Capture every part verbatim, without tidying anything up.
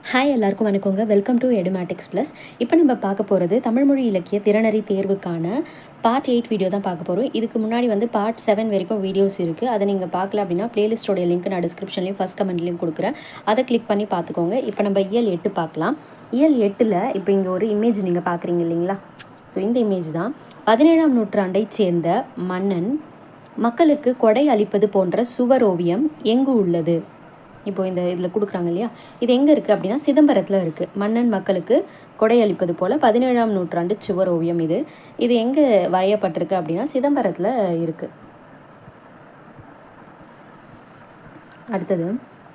Hi எல்லாருக்கும் வணக்கங்க. Welcome to Edumatics plus. இப்போ நம்ம பார்க்க போகிறது தமிழ் மொழி இலக்கிய திறனறி தேர்வுக்கான பார்ட் எயிட் வீடியோ தான் பார்க்க போகிறோம். இதுக்கு முன்னாடி வந்து பார்ட் செவன் வரைக்கும் வீடியோஸ் இருக்குது. அதை நீங்கள் பார்க்கல அப்படின்னா பிளேலிஸ்டோடைய லிங்க் நான் டிஸ்கிரிப்ஷன்லேயும் ஃபஸ்ட் கமெண்ட்லேயும் கொடுக்குறேன். அதை கிளிக் பண்ணி பார்த்துக்கோங்க. இப்போ நம்ம இயல் எட்டு பார்க்கலாம். இயல் எட்டில் இப்போ இங்கே ஒரு இமேஜ் நீங்கள் பார்க்குறீங்க இல்லைங்களா? ஸோ இந்த இமேஜ் தான் பதினேழாம் நூற்றாண்டை சேர்ந்த மன்னன் மக்களுக்கு கொடை அளிப்பது போன்ற சுவர் ஓவியம் எங்கு உள்ளது? இப்போ இந்த இதில் கொடுக்குறாங்க இல்லையா, இது எங்கே இருக்குது அப்படின்னா சிதம்பரத்தில் இருக்குது. மன்னன் மக்களுக்கு கொடை அளிப்பது போல் பதினேழாம் நூற்றாண்டு சுவர் ஓவியம் இது இது எங்கே வரையப்பட்டிருக்கு அப்படின்னா சிதம்பரத்தில் இருக்குது. அடுத்தது,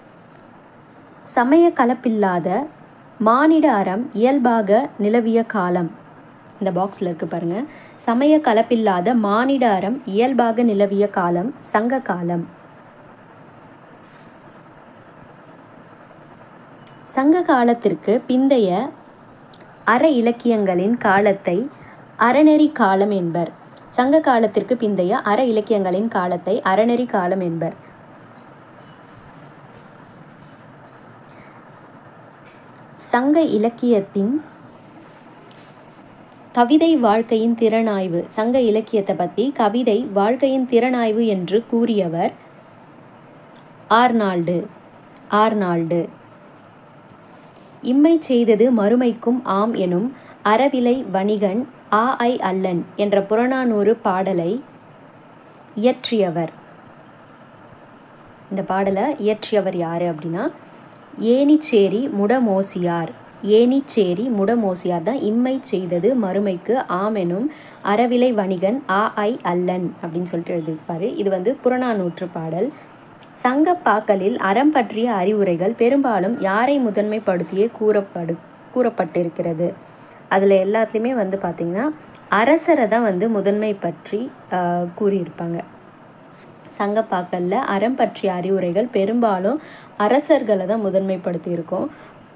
சமய கலப்பில்லாத மானிட அறம் இயல்பாக நிலவிய காலம். இந்த பாக்ஸில் இருக்குது பாருங்கள். சமய கலப்பில்லாத மானிட அறம் இயல்பாக நிலவிய காலம் சங்க காலம். சங்க காலத்திற்கு பிந்தைய அற இலக்கியங்களின் காலத்தை அறநெறி காலம் என்பர். சங்க காலத்திற்கு பிந்தைய அற இலக்கியங்களின் காலத்தை அறநெறி காலம் என்பர். சங்க இலக்கியத்தின் கவிதை வாழ்க்கையின் திறனாய்வு. சங்க இலக்கியத்தை பற்றி கவிதை வாழ்க்கையின் திறனாய்வு என்று கூறியவர் ஆர்னால்டு. ஆர்னால்டு இம்மை செய்தது மறுமைக்கும் ஆம் எனும் அறவிலை வணிகன் ஆ ஐ அல்லன் என்ற புறநானூறு பாடலை இயற்றியவர். இந்த பாடலை இயற்றியவர் யார் அப்படின்னா ஏனிச்சேரி முடமோசியார். ஏனிச்சேரி முடமோசியார் தான் இம்மை செய்தது மறுமைக்கு ஆம் எனும் அறவிலை வணிகன் ஆ ஐ அல்லன் அப்படின்னு சொல்லிட்டு எழுதியிருப்பார். இது வந்து புறநானூற்று பாடல். சங்க பாக்களில் அறம் பற்றிய அறிவுரைகள் பெரும்பாலும் யாரை முதன்மைப்படுத்தியே கூறப்படு கூறப்பட்டிருக்கிறது. அதில் எல்லாத்துலேயுமே வந்து பார்த்திங்கன்னா அரசரை தான் வந்து முதன்மை பற்றி கூறியிருப்பாங்க. சங்க பாக்களில் அறம் பற்றிய அறிவுரைகள் பெரும்பாலும் அரசர்களை தான் முதன்மைப்படுத்தியிருக்கோம்.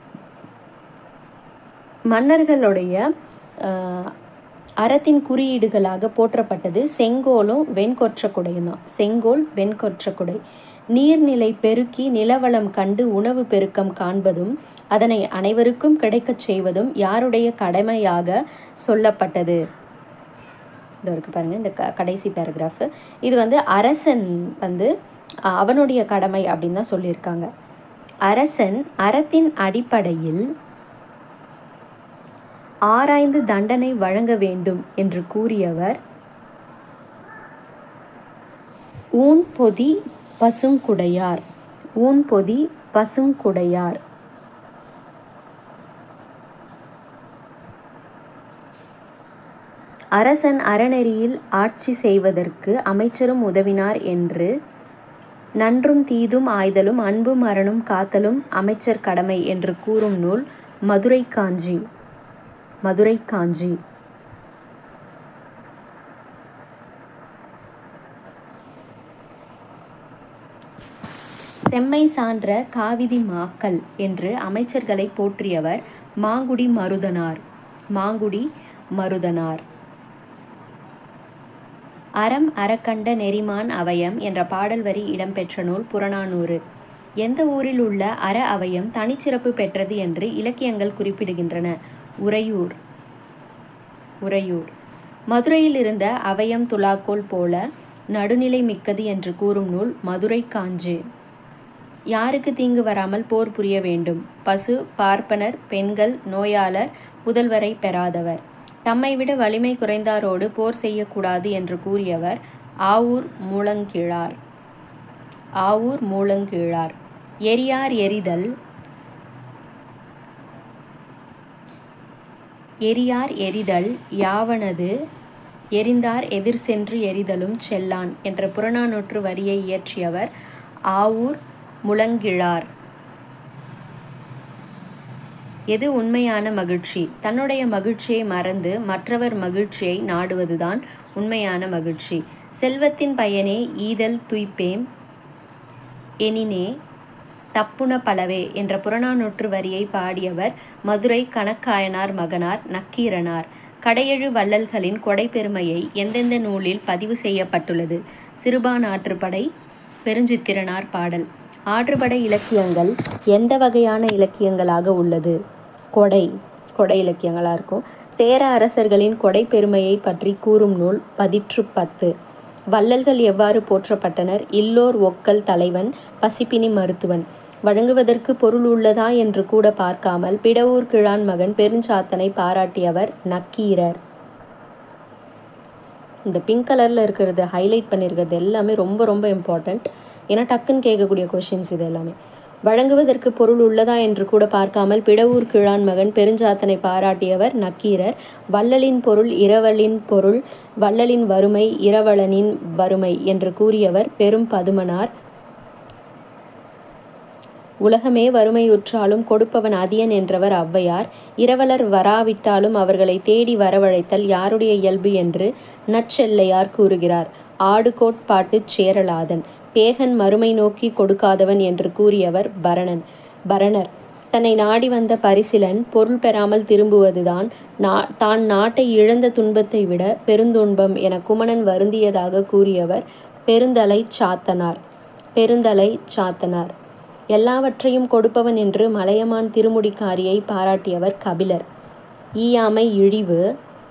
மன்னர்களுடைய அறத்தின் குறியீடுகளாக போற்றப்பட்டது செங்கோலும் வெண்கொற்ற குடையும் தான். செங்கோல் வெண்கொற்ற குடை. நீர்நிலை பெருக்கி நிலவளம் கண்டு உணவு பெருக்கம் காண்பதும் அதனை அனைவருக்கும் கிடைக்கச் செய்வதும் யாருடைய கடமையாக சொல்லப்பட்டது? இது இருக்கு பாருங்க, இந்த க கடைசி பேராகிராஃப். இது வந்து அரசன் வந்து அவனுடைய கடமை அப்படின்னு தான் சொல்லியிருக்காங்க. அரசன் அறத்தின் அடிப்படையில் ஆராய்ந்து தண்டனை வழங்க வேண்டும் என்று கூறியவர் ஊன் பொதி பசுங்குடையார். ஊன் பொதி பசுங்குடையார். அரசன் அறநெறியில் ஆட்சி செய்வதற்கு அமைச்சரும் உதவினார் என்று நன்றும் தீதும் ஆய்தலும் அன்பும் அறனும் காத்தலும் அமைச்சர் கடமை என்று கூறும் நூல் மதுரை காஞ்சி. மதுரை காஞ்சி. செம்மை சான்ற காவிதி மாக்கள் என்று அமைச்சர்களை போற்றியவர் மாங்குடி மருதனார். மாங்குடி மருதனார். அறம் அறக்கண்ட நெறிமான் அவயம் என்ற பாடல் வரி இடம்பெற்ற நூல் புறநானூறு. எந்த ஊரில் உள்ள அற அவயம் தனிச்சிறப்பு பெற்றது என்று இலக்கியங்கள் குறிப்பிடுகின்றன? உறையூர். உறையூர். மதுரையில் இருந்த அவயம் துலாக்கோல் போல நடுநிலை மிக்கது என்று கூறும் நூல் மதுரை காஞ்சி. யாருக்கு தீங்கு வராமல் போர் புரிய வேண்டும்? பசு, பார்ப்பனர், பெண்கள், நோயாளர், புதல்வரை பெறாதவர். தம்மை விட வலிமை குறைந்தாரோடு போர் செய்யக்கூடாது என்று கூறியவர் ஆவூர் மூலங்கீழார். ஆவூர் மூலங்கீழார். எரியார் எரிதல். எரியார் எரிதல் யாவனது எரிந்தார் எதிர் சென்று எரிதலும் செல்லான் என்ற புறநானூற்று வரியை இயற்றியவர் ஆவூர் முழங்கிழார். எது உண்மையான மகிழ்ச்சி? தன்னுடைய மகிழ்ச்சியை மறந்து மற்றவர் மகிழ்ச்சியை நாடுவதுதான் உண்மையான மகிழ்ச்சி. செல்வத்தின் பயனே ஈதல் துய்ப்பேம் எனினே தப்புன பலவே என்ற புறநானூற்று வரியை பாடியவர் மதுரை கணக்காயனார் மகனார் நக்கீரனார். கடையெழு வள்ளல்களின் கொடை பெருமையை எந்தெந்த நூலில் பதிவு செய்யப்பட்டுள்ளது? சிறுபான் ஆற்றுப்படை, பெருஞ்சித்திரனார் பாடல். ஆற்றுப்படை இலக்கியங்கள் எந்த வகையான இலக்கியங்களாக உள்ளது? கொடை கொடை இலக்கியங்களாக இருக்கும். சேர அரசர்களின் கொடை பெருமையை பற்றி கூறும் நூல் பதிற்று பத்து. வள்ளல்கள் எவ்வாறு போற்றப்பட்டனர்? இல்லோர் ஒக்கல் தலைவன், பசிப்பினி மருத்துவன். வழங்குவதற்கு பொருள் உள்ளதா என்று கூட பார்க்காமல் பிடவூர் கிழான் மகன் பெருஞ்சாத்தனை பாராட்டியவர் நக்கீரர். இந்த பிங்க் கலரில் இருக்கிறது ஹைலைட் பண்ணியிருக்கிறது எல்லாமே ரொம்ப ரொம்ப இம்பார்ட்டண்ட். ஏன்னா டக்குன்னு கேட்கக்கூடிய கொஷின்ஸ் இது எல்லாமே. வழங்குவதற்கு பொருள் உள்ளதா என்று கூட பார்க்காமல் பிடவூர் கிழான் மகன் பெருஞ்சாத்தனை பாராட்டியவர் நக்கீரர். வள்ளலின் பொருள் இரவலின் பொருள், வள்ளலின் வறுமை இரவலனின் வறுமை என்று கூறியவர் பெரும் பதுமனார். உலகமே வறுமையுற்றாலும் கொடுப்பவன் அதியன் என்றவர் ஔவையார். இரவலர் வராவிட்டாலும் அவர்களை தேடி வரவழைத்தல் யாருடைய இயல்பு என்று நற்செல்லையார் கூறுகிறார். ஆடு கோட்பாட்டுச் சேரலாதன். பேகன் மறுமை நோக்கி கொடுக்காதவன் என்று கூறியவர் பரணன் பரணர். தன்னை நாடி வந்த பரிசிலன் பொருள் பெறாமல் திரும்புவதுதான் நா தான் நாட்டை இழந்த துன்பத்தை விட பெருந்துன்பம் என குமணன் வருந்தியதாக கூறியவர் பெருந்தலை சாத்தனார் பெருந்தலை சாத்தனார். எல்லாவற்றையும் கொடுப்பவன் என்று மலையமான் திருமுடிக்காரியை பாராட்டியவர் கபிலர். ஈயாமை இழிவு,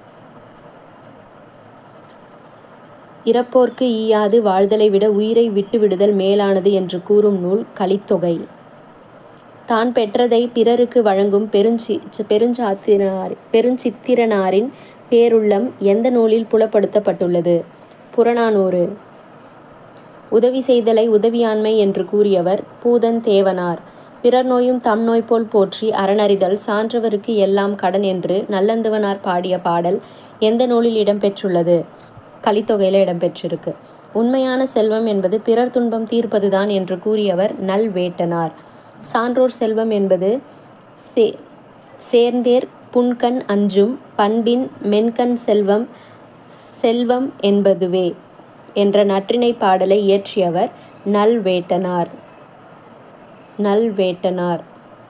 இறப்போர்க்கு ஈயாது வாழ்தலை விட உயிரை விட்டு விடுதல் மேலானது என்று கூறும் நூல் கலித்தொகை. தான் பெற்றதை பிறருக்கு வழங்கும் பெருஞ்சி பெருஞ்சாத்தினார் பெருஞ்சித்திரனாரின் பேருள்ளம் எந்த நூலில் புலப்படுத்தப்பட்டுள்ளது? புறநானூறு. உதவி செய்தலை உதவியாண்மை என்று கூறியவர் பூதன் தேவனார். பிறர் நோயும் தம் நோய் போல் போற்றி அறனறிதல் சான்றவருக்கு எல்லாம் கடன் என்று நல்லந்துவனார் பாடிய பாடல் எந்த நூலில் இடம்பெற்றுள்ளது? கலித்தொகையில் இடம்பெற்றிருக்கு. உண்மையான செல்வம் என்பது பிறர் துன்பம் தீர்ப்பதுதான் என்று கூறியவர் நல்வேட்டனார். சான்றோர் செல்வம் என்பது சே சேர்ந்தேர் புன்கண் அஞ்சும் பண்பின் மென்கண் செல்வம் செல்வம் என்பதுவே என்ற நற்றிணை பாடலை இயற்றியவர் நல்வேட்டனார் நல்வேட்டனார்.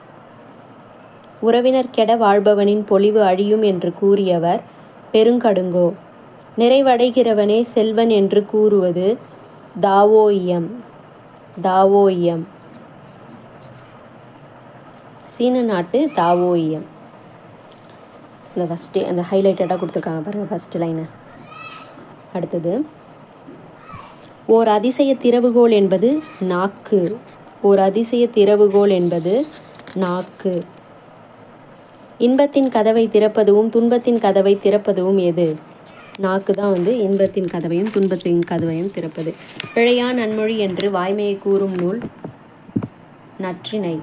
உறவினர் கெட வாழ்பவனின் பொலிவு அழியும் என்று கூறியவர் பெருங்கடுங்கோ. நிறைவடைகிறவனே செல்வன் என்று கூறுவது தாவோயியம் தாவோயியம் சீன நாட்டு தாவோயியம். இந்த ஃபஸ்ட்டு அந்த ஹைலைட்டடாக கொடுத்துருக்காங்க பாருங்கள் ஃபஸ்ட்டு லைனை. அடுத்தது, ஓர் அதிசய திறவுகோல் என்பது நாக்கு. ஓர் அதிசய திறவுகோல் என்பது நாக்கு. இன்பத்தின் கதவை திறப்பதுவும் துன்பத்தின் கதவை திறப்பதுவும் எது? நாக்கு தான் வந்து இன்பத்தின் கதவையும் துன்பத்தின் கதவையும் திறப்பது. பிழையா நன்மொழி என்று வாய்மையை கூறும் நூல் நற்றிணை.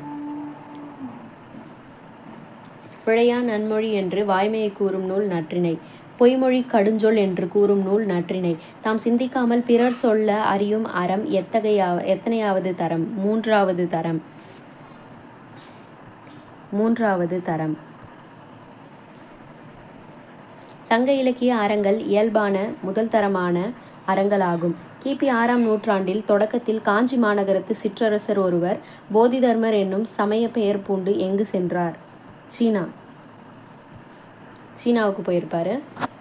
பிழையா நன்மொழி என்று வாய்மையை கூறும் நூல் நற்றிணை. பொய்மொழி கடுஞ்சொல் என்று கூறும் நூல் நற்றிணை. தாம் சிந்திக்காமல் பிறர் சொல்ல அறியும் அறம் எத்தகையா எத்தனையாவது தரம்? மூன்றாவது தரம் மூன்றாவது தரம். சங்க இலக்கிய அறங்கள் இயல்பான முதல் தரமான அறங்களாகும். கிபி ஆறாம் நூற்றாண்டில் தொடக்கத்தில் காஞ்சி மாநகரத்து சிற்றரசர் ஒருவர் போதிதர்மர் என்னும் சமய பெயர் பூண்டு எங்கு சென்றார்? சீனா சீனாவுக்கு போயிருப்பாரு.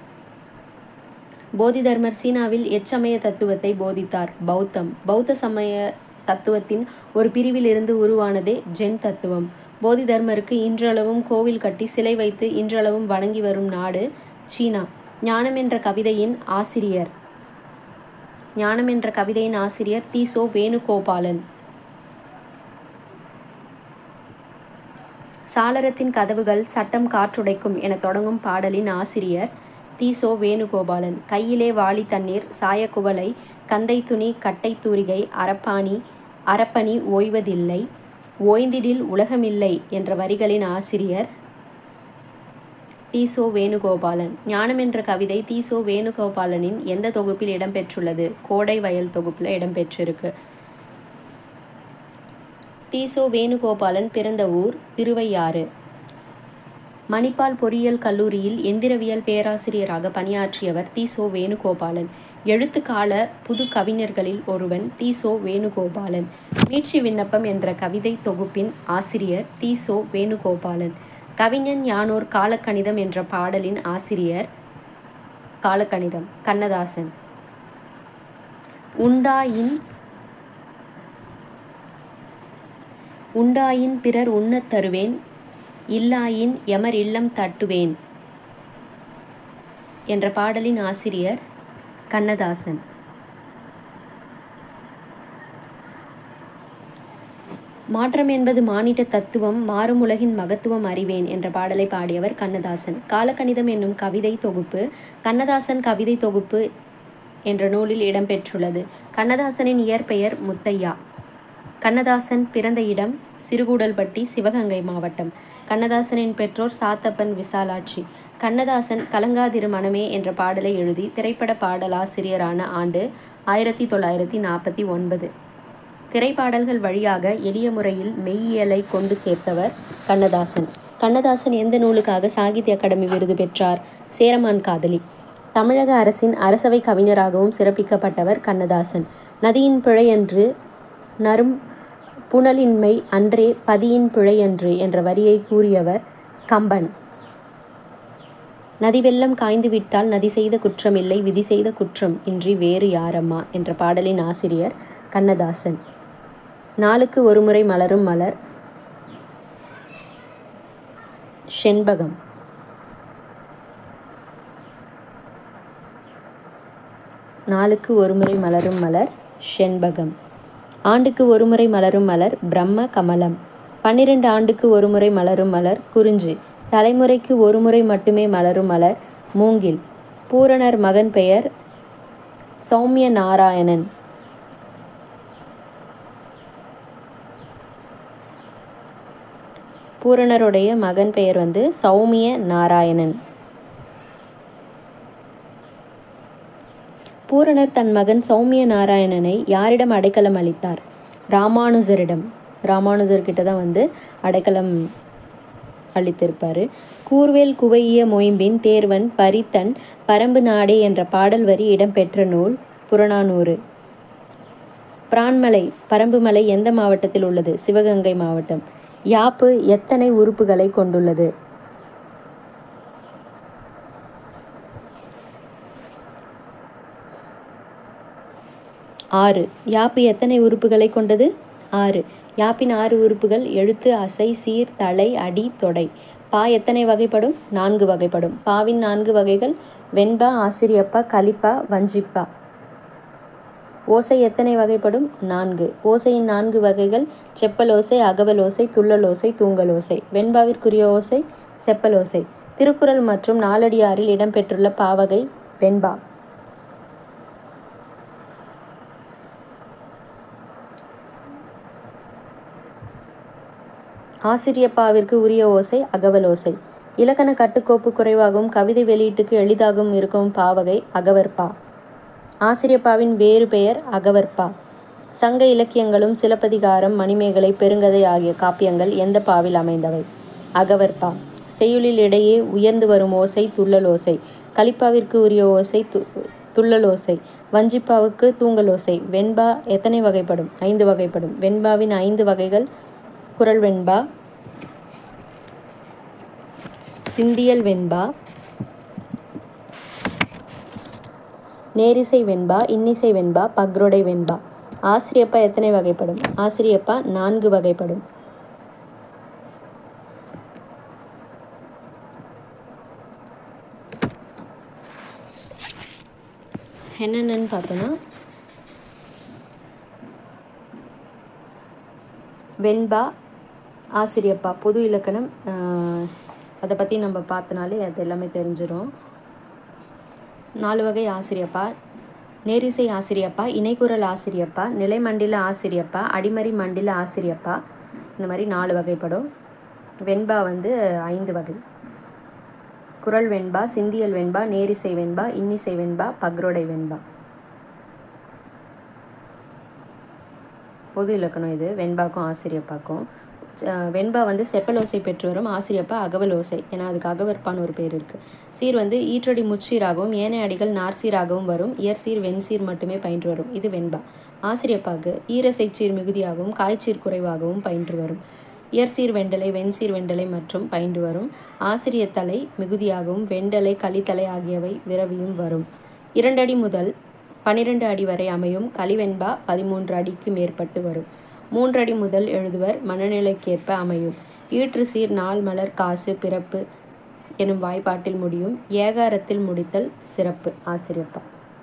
போதிதர்மர் சீனாவில் எச்சமய தத்துவத்தை போதித்தார்? பௌத்தம். பௌத்த சமய தத்துவத்தின் ஒரு பிரிவில் இருந்து உருவானதே ஜென் தத்துவம். போதிதர்மருக்கு இன்றளவும் கோவில் கட்டி சிலை வைத்து இன்றளவும் வணங்கி வரும் நாடு சீனா. ஞானம் என்ற கவிதையின் ஆசிரியர் ஞானம் என்ற கவிதையின் ஆசிரியர் தி சோ வேணுகோபாலன். சாளரத்தின் கதவுகள் சட்டம் காற்றுடைக்கும் என தொடங்கும் பாடலின் ஆசிரியர் தி சோ வேணுகோபாலன். கையிலே வாளி தண்ணீர் சாயக்குவளை கந்தை துணி கட்டை தூரிகை அரப்பாணி அரப்பணி ஓய்வதில்லை ஓய்ந்திடில் உலகமில்லை என்ற வரிகளின் ஆசிரியர் தி சோ வேணுகோபாலன். ஞானம் என்ற கவிதை தி சோ வேணுகோபாலனின் எந்த தொகுப்பில் இடம்பெற்றுள்ளது? கோடை வயல் தொகுப்பில் இடம்பெற்றிருக்கு. தி சோ வேணுகோபாலன் பிறந்த ஊர் திருவையாறு. மணிப்பால் பொறியியல் கல்லூரியில் எந்திரவியல் பேராசிரியராக பணியாற்றியவர் தி சோ வேணுகோபாலன். எழுத்துக்கால புது கவிஞர்களில் ஒருவன் தி சோ வேணுகோபாலன். மீட்சி விண்ணப்பம் என்ற கவிதை தொகுப்பின் ஆசிரியர் தி சோ வேணுகோபாலன். கவிஞன் யானோர் காலக்கணிதம் என்ற பாடலின் ஆசிரியர் காலக்கணிதம் கண்ணதாசன். உண்டாயின் உண்டாயின் பிறர் உண்ணத் தருவேன், இல்லாயின் எமர் இல்லம் தட்டுவேன் என்ற பாடலின் ஆசிரியர் கண்ணதாசன். மாற்றம் என்பது மானிட தத்துவம், மாறும் உலகின் மகத்துவம் அறிவேன் என்ற பாடலை பாடியவர் கண்ணதாசன். காலக்கணிதம் என்னும் கவிதை தொகுப்பு கண்ணதாசன் கவிதை தொகுப்பு என்ற நூலில் இடம்பெற்றுள்ளது. கண்ணதாசனின் இயற்பெயர் முத்தையா. கண்ணதாசன் பிறந்த இடம் சிறுகூடல்பட்டி, சிவகங்கை மாவட்டம். கண்ணதாசனின் பெற்றோர் சாத்தப்பன், விசாலாட்சி. கண்ணதாசன் கலங்காதிரு மனமே என்ற பாடலை எழுதி திரைப்பட பாடலாசிரியரான ஆண்டு ஆயிரத்தி தொள்ளாயிரத்தி நாற்பத்தி ஒன்பது. திரைப்பாடல்கள் வழியாக எளிய முறையில் மெய்யியலை கொண்டு சேர்த்தவர் கண்ணதாசன். கண்ணதாசன் எந்த நூலுக்காக சாகித்ய அகாடமி விருது பெற்றார்? சேரமான் காதலி. தமிழக அரசின் அரசவை கவிஞராகவும் சிறப்பிக்கப்பட்டவர் கண்ணதாசன். நதியின் பிழையன்று நரும் புனலின்மை அன்றே பதியின் பிழையன்று என்ற வரியை கூறியவர் கம்பன். நதி வெள்ளம் காய்ந்து விட்டால் நதி செய்த குற்றமில்லை, விதி செய்த குற்றம் இன்றி வேறு யாரம்மா என்ற பாடலின் ஆசிரியர் கண்ணதாசன். நாளுக்கு ஒருமுறை மலரும் மலர் செண்பகம். நாளுக்கு ஒருமுறை மலரும் மலர் செண்பகம். ஆண்டுக்கு ஒருமுறை மலரும் மலர் பிரம்ம கமலம். பன்னிரண்டு ஆண்டுக்கு ஒருமுறை மலரும் மலர் குறிஞ்சி. தலைமுறைக்கு ஒருமுறை மட்டுமே மலரும் மலர் மூங்கில். பூரணர் மகன் பெயர் சௌமிய நாராயணன். பூரணருடைய மகன் பெயர் வந்து சௌமிய நாராயணன். பூரணர் தன் மகன் சௌமிய நாராயணனை யாரிடம் அடைக்கலம் அளித்தார்? ராமானுஜரிடம். ராமானுஜர்கிட்ட தான் வந்து அடைக்கலம் அளித்திருப்பார். கூர்வேல் குவையிய மொயம்பின் தேர்வன் பரித்தன் பரம்பு நாடே என்ற பாடல் வரி இடம்பெற்ற நூல் புறநானூறு. பிரான்மலை பரம்புமலை எந்த மாவட்டத்தில் உள்ளது? சிவகங்கை மாவட்டம். யாப்பு எத்தனை உறுப்புகளை கொண்டுள்ளது? ஆறு. யாப்பு எத்தனை உறுப்புகளை கொண்டது? ஆறு. யாப்பின் ஆறு உறுப்புகள் எழுத்து, அசை, சீர், தலை, அடி, தொடை. பா எத்தனை வகைப்படும்? நான்கு வகைப்படும். பாவின் நான்கு வகைகள் வெண்பா, ஆசிரியப்பா, கலிப்பா, வஞ்சிப்பா. ஓசை எத்தனை வகைப்படும்? நான்கு. ஓசையின் நான்கு வகைகள் செப்பலோசை, அகவலோசை, துள்ளலோசை, தூங்கலோசை. வெண்பாவிற்குரிய ஓசை செப்பலோசை. திருக்குறள் மற்றும் நாலடியாரில் இடம்பெற்றுள்ள பாவகை வெண்பா. ஆசிரியப்பாவிற்கு உரிய ஓசை அகவலோசை. இலக்கண கட்டுக்கோப்பு குறைவாகவும் கவிதை வெளியீட்டுக்கு எளிதாகவும் இருக்கும் பாவகை அகவற்பா. ஆசிரியப்பாவின் வேறு பெயர் அகவற்பா. சங்க இலக்கியங்களும் சிலப்பதிகாரம், மணிமேகலை, பெருங்கதை ஆகிய காப்பியங்கள் எந்த பாவில் அமைந்தவை? அகவற்பா. செய்யுளில் இடையே உயர்ந்து வரும் ஓசை துள்ளலோசை. கலிப்பாவிற்கு உரிய ஓசை து துள்ளலோசை. வஞ்சிப்பாவுக்கு தூங்கலோசை. வெண்பா எத்தனை வகைப்படும்? ஐந்து வகைப்படும். வெண்பாவின் ஐந்து வகைகள் குறள் வெண்பா, சிந்தியல் வெண்பா, நேரிசை வெண்பா, இன்னிசை வெண்பா, பக்ரோடை வெண்பா. ஆசிரியப்பா எத்தனை வகைப்படும்? ஆசிரியப்பா நான்கு வகைப்படும். என்னென்னு பார்த்தோன்னா வெண்பா, ஆசிரியப்பா, பொது இலக்கணம், அதை பற்றி நம்ம பார்த்தனாலே அது எல்லாமே தெரிஞ்சிடும். நாலு வகை ஆசிரியப்பா: நேரிசை ஆசிரியப்பா, இணைக்குறள் ஆசிரியப்பா, நிலைமண்டில ஆசிரியப்பா, அடிமறி மண்டில ஆசிரியப்பா. இந்த மாதிரி நாலு வகைப்படும். வெண்பா வந்து ஐந்து வகை: குறள் வெண்பா, சிந்தியல் வெண்பா, நேரிசை வெண்பா, இன்னிசை வெண்பா, பக்ரோடை வெண்பா. பொது இலக்கணம் இது வெண்பாக்கும் ஆசிரியப்பாக்கும். வெண்பா வந்து செப்பலோசை பெற்று வரும், ஆசிரியப்பா அகவலோசை. ஏன்னா அதுக்கு அகவற்பான்னு ஒரு பேர் இருக்குது. சீர் வந்து ஈற்றடி முச்சீராகவும் ஏனைய அடிகள் நார்சீராகவும் வரும். இயற்சீர் வெண்சீர் மட்டுமே பயின்று வரும். இது வெண்பா. ஆசிரியப்பாக்கு ஈரசைச்சீர் மிகுதியாகவும் காய்ச்சீர் குறைவாகவும் பயின்று வரும். இயற்சீர் வெண்டலை, வெண்சீர் வெண்டலை மற்றும் பயின்று வரும். ஆசிரியத்தலை மிகுதியாகவும் வெண்டலை, களித்தலை ஆகியவை விரவியும் வரும். இரண்டடி முதல் பனிரெண்டு அடி வரை அமையும். களிவெண்பா பதிமூன்று அடிக்கு மேற்பட்டு வரும். மூன்றடி முதல் எழுதுவர் மனநிலைக்கேற்ப அமையும். ஈற்று சீர் நாள் மலர் காசு பிறப்பு எனும் வாய்ப்பாட்டில் முடியும். ஏகாரத்தில் முடித்தல் சிறப்பு. ஆசிரியப்பா.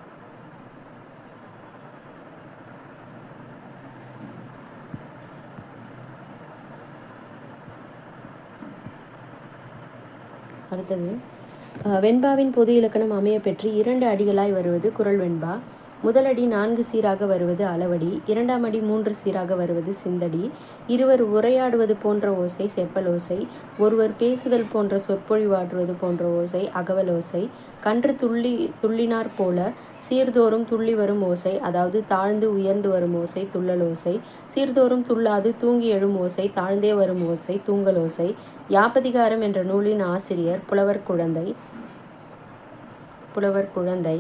அடுத்தது வெண்பாவின் பொது இலக்கணம் அமைய பெற்று இரண்டு அடிகளாய் வருவது குறள் வெண்பா. முதல் அடி நான்கு சீராக வருவது அளவடி, இரண்டாம் அடி மூன்று சீராக வருவது சிந்தடி. இருவர் உரையாடுவது போன்ற ஓசை செப்பல் ஓசை, ஒருவர் பேசுதல் போன்ற சொற்பொழிவாற்றுவது போன்ற ஓசை அகவல் ஓசை. கன்று துள்ளி துள்ளினார் போல சீர்தோறும் துள்ளி வரும் ஓசை, அதாவது தாழ்ந்து உயர்ந்து வரும் ஓசை துள்ளல் ஓசை. சீர்தோறும் துள்ளாது தூங்கி எழும் ஓசை தாழ்ந்தே வரும் ஓசை தூங்கல் ஓசை. யாப்பதிகாரம் என்ற நூலின் ஆசிரியர் புலவர் குழந்தை புலவர் குழந்தை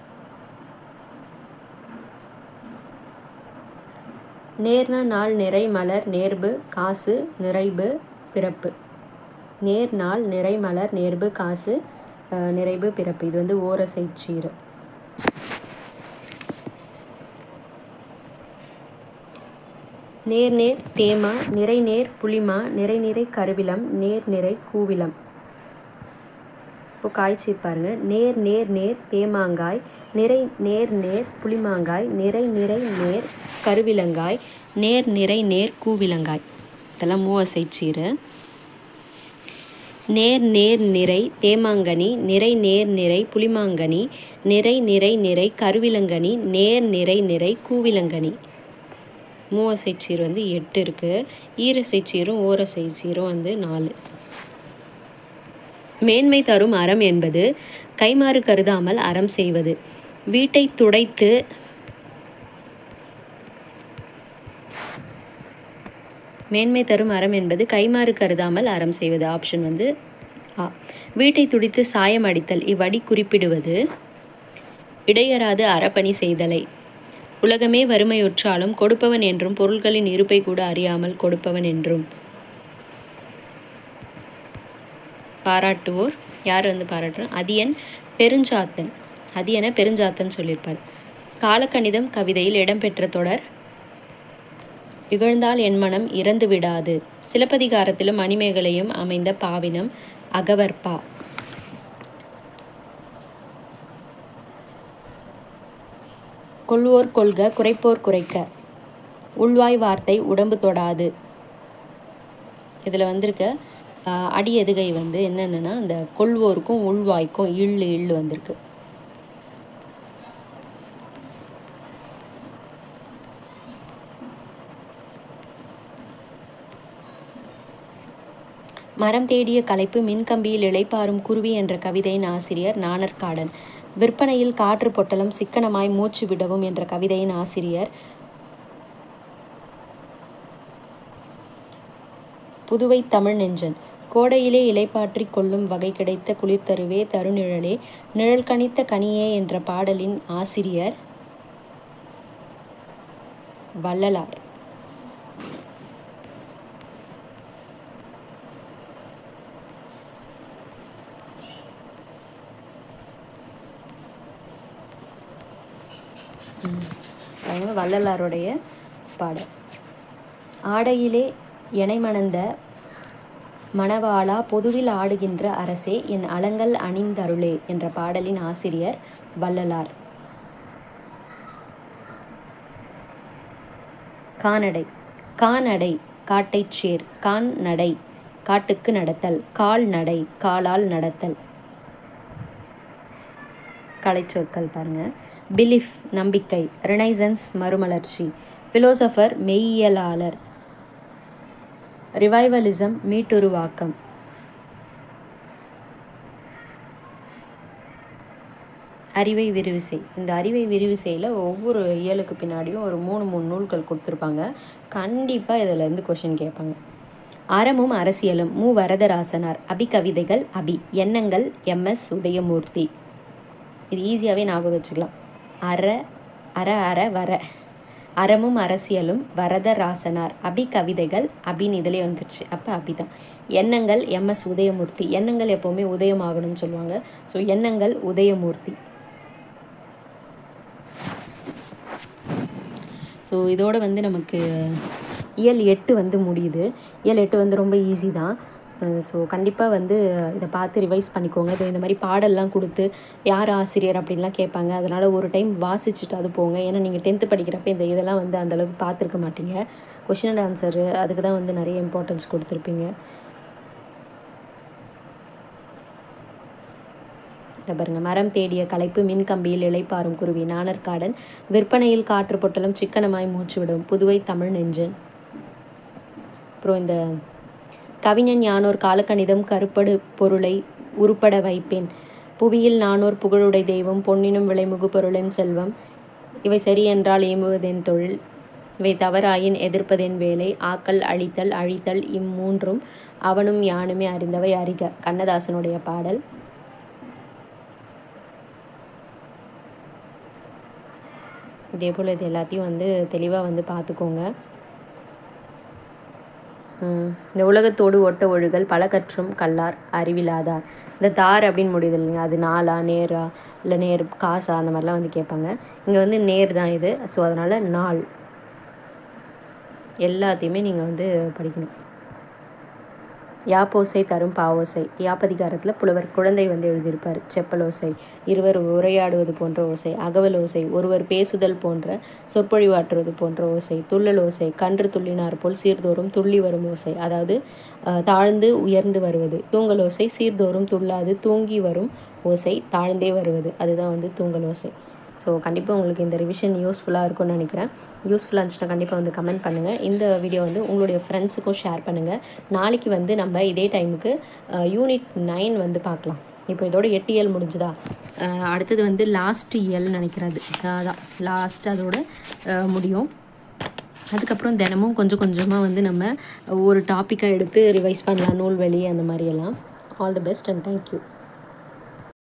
நேர்ன நாள் நிறை மலர் நேர்பு காசு நிறைவு பிறப்பு. நேர் நாள் நிறை மலர் நேர்பு காசு நிறைவு பிறப்பு. இது வந்து ஓரசை சீரு. நேர் நேர் தேமா நிறை நேர் புளிமா நிறை நிறை கருவிலம் நேர் நிறை கூவிலம். இப்போ காய்ச்சி பாருங்க. நேர் நேர் நேர் தேமாங்காய் நிறை நேர் நேர் புளிமாங்காய் நிறை நிறை நேர் கருவிலங்காய் நேர் நிறை நேர் கூவிலங்காய். இதெல்லாம் மூவசை சீரு. நேர் நேர் நிறை தேமாங்கனி நிறை நேர் நிறை புளிமாங்கனி நிறை நிறை நிறை கருவிலங்கனி நேர் நிறை நிறை கூவிலங்கனி. மூவசை சீர் வந்து எட்டு இருக்குது. ஈரசை சீரும் ஓரசை சீரும் வந்து நாலு. மேன்மை தரும் அறம் என்பது கைமாறு கருதாமல் அறம் செய்வது. வீட்டை துடைத்து மேன்மை தரும் அறம் என்பது கைமாறு கருதாமல் அறம் செய்வது. ஆப்ஷன் வந்து ஆ. வீட்டை துடித்து சாயம் அடித்தல் இவ்வடி குறிப்பிடுவது இடையராது அறப்பணி செய்தலை. உலகமே வறுமையுற்றாலும் கொடுப்பவன் என்றும் பொருள்களின் இருப்பை கூட அறியாமல் கொடுப்பவன் என்றும். பாராட்டுவோர் யார் வந்து பாராட்டுற? அதியன் பெருஞ்சாத்தன். அதியனை பெருஞ்சாத்தன் சொல்லியிருப்பார். காலக்கணிதம் கவிதையில் இடம்பெற்ற தொடர் இகழ்ந்தால் என் மனம் இறந்து விடாது. சிலப்பதிகாரத்திலும் மணிமேகலையும் அமைந்த பாவினம் அகவற்பா. கொள்வோர் கொள்க குறைப்போர் குறைக்க. உள்வாய் வார்த்தை உடம்பு தொடாது. இதில் வந்திருக்க அடி எதுகை வந்து என்னென்னா அந்த கொள்வோருக்கும் உள்வாய்க்கும் இள்ளு இள்ளு வந்திருக்கு. மரம் தேடிய களைப்பு மின்கம்பியில் இளைப்பாறும் குருவி என்ற கவிதையின் ஆசிரியர் நாணற்காடன். விற்பனையில் காற்று பொட்டலம் சிக்கனமாய் மூச்சு விடவும் என்ற கவிதையின் ஆசிரியர் புதுவை தமிழ் நெஞ்சன். கோடையிலே இலைப்பாற்றி கொள்ளும் வகை கிடைத்த குளிர்தருவே தருநிழலே நிழல் கணித்த கனியே என்ற பாடலின் ஆசிரியர் வள்ளலார். வள்ளலாருடைய பாடல். ஆடையிலே எனை மணந்த மணவாளா பொதுவில் ஆடுகின்ற அரசே என் அலங்கல் அணிந்தருளே என்ற பாடலின் ஆசிரியர் வள்ளலார். கானடை. கானடை காட்டைச் சேர். கான் நடை காட்டுக்கு நடத்தல். கால் நடை காலால் நடத்தல். கலைச்சொற்கள் பாருங்க. பிலிஃப் நம்பிக்கை. ரினைசன்ஸ் மறுமலர்ச்சி. பிலோசபர் மெய்யியலாளர். ரிவைவலிசம் மீட்டுருவாக்கம். அறிவை விரிவிசை. இந்த அறிவை விரிவிசையில் ஒவ்வொரு இயலுக்கு பின்னாடியும் ஒரு மூணு மூணு நூல்கள் கொடுத்துருப்பாங்க. கண்டிப்பாக இதில் இருந்து கொஷின் கேட்பாங்க. அறமும் அரசியலும் மு வரதராசனார். அபிகவிதைகள் அபி. எண்ணங்கள் எம்எஸ் உதயமூர்த்தி. இது ஈஸியாகவே ஞாபகம் வச்சுக்கலாம். அற அற அற வர. அறமும் அரசியலும் வரதராசனார். அபி கவிதைகள் அபின்னு இதிலே வந்துருச்சு. அப்போ அபிதான். எண்ணங்கள் எம்எஸ் உதயமூர்த்தி. எண்ணங்கள் எப்போவுமே உதயமாகணும்னு சொல்லுவாங்க. ஸோ எண்ணங்கள் உதயமூர்த்தி. ஸோ இதோட வந்து நமக்கு இயல் எட்டு வந்து முடியுது. இயல் எட்டு வந்து ரொம்ப ஈஸி தான். ஸோ கண்டிப்பாக வந்து இதை பார்த்து ரிவைஸ் பண்ணிக்கோங்க. இது இந்த மாதிரி பாடல்லாம் கொடுத்து யார் ஆசிரியர் அப்படின்லாம் கேட்பாங்க. அதனால் ஒரு டைம் வாசிச்சுட்டு அது போங்க. ஏன்னா நீங்கள் டென்த்து படிக்கிறப்ப இந்த இதெல்லாம் வந்து அந்தளவுக்கு பார்த்துருக்க மாட்டீங்க. கொஷின் அண்ட் ஆன்சரு அதுக்கு தான் வந்து நிறைய இம்பார்ட்டன்ஸ் கொடுத்துருப்பீங்க. இதை பாருங்க, மரம் தேடிய களைப்பு, மின் கம்பியில் இளைப்பாறும் குருவி, நாணற்காடன், விற்பனையில் காற்று பொட்டலம், சிக்கனமாய் மூச்சு விடும், புதுவை தமிழ் நெஞ்சன். அப்புறம் இந்த கவிஞன் யானோர் காலக்கணிதம் கருப்படு பொருளை உருப்பட வைப்பேன், புவியில் நானோர் புகழுடை தெய்வம், பொன்னினும் விளைமுகு பொருளின் செல்வம், இவை சரி என்றால் ஏம்புவதென் தொழில், இவை தவறாயின் எதிர்ப்பதென் வேலை, ஆக்கல் அழித்தல் அழித்தல் இம்மூன்றும் அவனும் யானுமே அறிந்தவை அறிக. கண்ணதாசனுடைய பாடல். இதே போல் இது எல்லாத்தையும் வந்து தெளிவாக வந்து பார்த்துக்கோங்க. இந்த உலகத்தோடு ஒட்ட ஒழுகல் பல கற்றும் கல்லார் அறிவிலாதார். இந்த தார் அப்படின்னு முடியுது இல்லைங்க, அது நாளா நேரா இல்லை நேர் காசா அந்த மாதிரிலாம் வந்து கேட்பாங்க. இங்கே வந்து நேர் தான் இது. ஸோ அதனால் நாள் எல்லாத்தையுமே நீங்கள் வந்து படிக்கணும். யாப்போசை தரும் பாவோசை, யாப்பதிகாரத்தில் புலவர் குழந்தை வந்து எழுதியிருப்பார். செப்பலோசை, இருவர் உரையாடுவது போன்ற ஓசை, அகவல் ஓசை, ஒருவர் பேசுதல் போன்ற சொற்பொழிவாற்றுவது போன்ற ஓசை, துள்ளல் ஓசை, கன்று துள்ளினார் போல் சீர்தோறும் துள்ளி வரும் ஓசை, அதாவது தாழ்ந்து உயர்ந்து வருவது. தூங்கல் ஓசை, சீர்தோறும் துள்ளாது தூங்கி வரும் ஓசை, தாழ்ந்தே வருவது, அதுதான் வந்து தூங்கல் ஓசை. ஸோ கண்டிப்பாக உங்களுக்கு இந்த ரிவிஷன் யூஸ்ஃபுல்லாக இருக்கும்னு நினைக்கிறேன். யூஸ்ஃபுல்லாக இருந்துச்சுன்னா கண்டிப்பாக வந்து கமெண்ட் பண்ணுங்கள். இந்த வீடியோ வந்து உங்களுடைய ஃப்ரெண்ட்ஸுக்கும் ஷேர் பண்ணுங்கள். நாளைக்கு வந்து நம்ம இதே டைமுக்கு யூனிட் நைன் வந்து பார்க்கலாம். இப்போ இதோட எட்டு இயல் முடிஞ்சுதா, அடுத்தது வந்து லாஸ்ட் இயல் நினைக்கிறது, அதான் லாஸ்ட் அதோட முடியும். அதுக்கப்புறம் தினமும் கொஞ்சம் கொஞ்சமாக வந்து நம்ம ஒரு டாப்பிக்காக எடுத்து ரிவைஸ் பண்ணலாம், நூல்வெளி அந்த மாதிரியெல்லாம். All the best and thank you.